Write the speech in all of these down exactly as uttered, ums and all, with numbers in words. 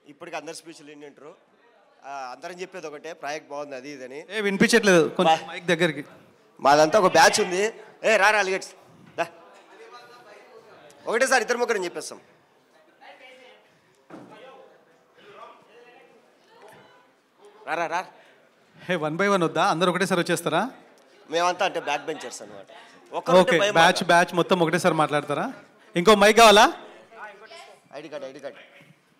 ఇప్పటికి అందరు స్పీచ్లు వింటారు. అందరం చెప్పేది ఒకటే, ప్రాజెక్ట్ బాగుంది అది ఇదని. ఏ వినిపించట్లేదు కొంచెం మైక్ దగ్గరికి. మాదంతా ఒక బ్యాచ్ ఉంది. ఏ రారా అలిగేట్స్ ఒకటేసారి ఇద్దరు ముగ్గురు చెప్పేస్తాం. రారా రా. హే వన్ బై వన్ వద్దా, అందరు ఒకటేసారి వచ్చేస్తారా? మేమంతా అంటే బ్యాక్ బెంచర్స్ అనమాట. ఓకే, బ్యాచ్ బ్యాచ్ మొత్తం ఒకటేసారి మాట్లాడతారా? ఇంకో మైక్ కావాలా? ID card ID card.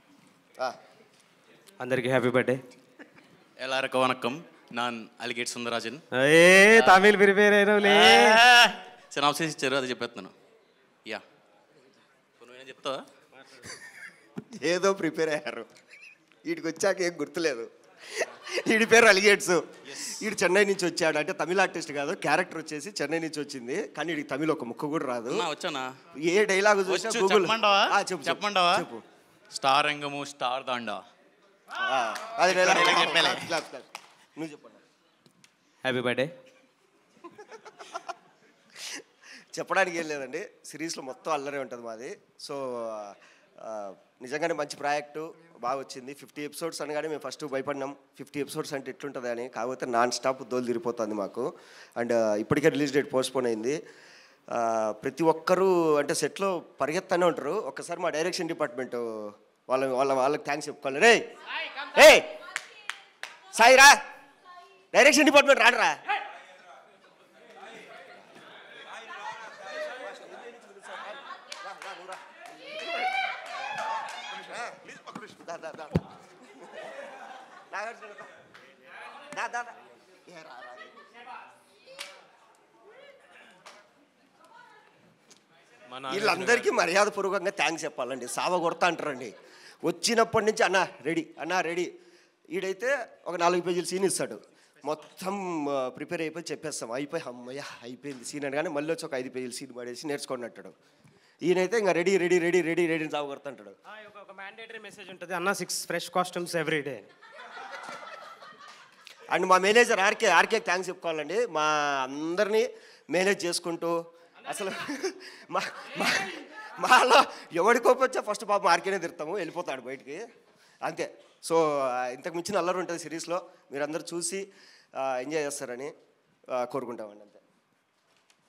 అందరికీ హ్యాపీ బర్త్డే. எல்லாருக்கும் வணக்கம். நான் అలిగేట్ సుందరరాజన్. ఏ తమిళ్ ప్రిపేర్ అయినవులే. సరే ఆప్షన్స్ ఇచ్చారు, అది చెప్పేస్తున్నాను. యా నువ్వేనా చెప్తావా? ఏదో ప్రిపేర్ అయ్యారు, వీడికి వచ్చాక ఏం గుర్తులేదు. వీడి పేరు అలిగేట్స్. వీడు చెన్నై నుంచి వచ్చాడు, అంటే తమిళ ఆర్టిస్ట్ కాదు, క్యారెక్టర్ వచ్చేసి చెన్నై నుంచి వచ్చింది. కానీ వీడికి తమిళ ఒక ముక్క కూడా రాదు. వచ్చానా? ఏ డైలాగ్ చూసినా గూగుల్ చెప్పమంటావా? చెప్పు. స్టార్ రంగము స్టార్ దాండా. అది డైలాగ్ నువ్వు చెప్పండి. Happy birthday. చెప్పడానికి ఏం లేదండి, సిరీస్లో మొత్తం అల్లరే ఉంటుంది మాది. సో నిజంగానే మంచి ప్రాజెక్టు బాగా వచ్చింది. ఫిఫ్టీ ఎపిసోడ్స్ అనగానే మేము ఫస్ట్ భయపడినాం, ఫిఫ్టీ ఎపిసోడ్స్ అంటే ఎట్లుంటుంది అని. కాకపోతే నాన్ స్టాప్ దోలు తిరిగిపోతుంది మాకు. అండ్ ఇప్పటికే రిలీజ్ డేట్ పోస్ట్పోన్ అయింది. ప్రతి ఒక్కరూ అంటే సెట్లో పరిగెత్తానే ఉంటారు. ఒక్కసారి మా డైరెక్షన్ డిపార్ట్మెంట్ వాళ్ళ వాళ్ళ వాళ్ళకి థ్యాంక్స్ చెప్పుకోవాలి. రే రే సాయి రా, డైరెక్షన్ డిపార్ట్మెంట్ రాడరా. వీళ్ళందరికీ మర్యాద పూర్వకంగా థ్యాంక్స్ చెప్పాలండి. సావ కొడతా అంటారండి. వచ్చినప్పటి నుంచి అన్న రెడీ అన్న రెడీ. ఈడైతే ఒక నాలుగు పేజీలు సీన్ ఇస్తాడు, మొత్తం ప్రిపేర్ అయిపోయి చెప్పేస్తాం, అయిపోయి అమ్మయ్య అయిపోయింది సీన్ అని. కానీ మళ్ళీ వచ్చి ఒక ఐదు పేజీలు సీన్ పడేసి నేర్చుకోండి అంటాడు. ఈయనైతే ఇంకా ready ready ready ready ready సాగు కొడతాంటాడు. ఒక మ్యాండేటరీ మెసేజ్ ఉంటుంది, అన్న six fresh costumes every day. And మా మేనేజర్ ఆర్కే ఆర్కే థ్యాంక్స్ చెప్పుకోవాలండి. మా అందరినీ మేనేజ్ చేసుకుంటూ అసలు మా మాలో ఎవడి కోపం వచ్చా ఫస్ట్ పాపం ఆర్కేనే తిరుతాము, వెళ్ళిపోతాడు బయటికి అంతే. సో ఇంతకు మించిన అల్లరి ఉంటుంది సిరీస్లో. మీరందరూ చూసి ఎంజాయ్ చేస్తారని కోరుకుంటామండి అంతే.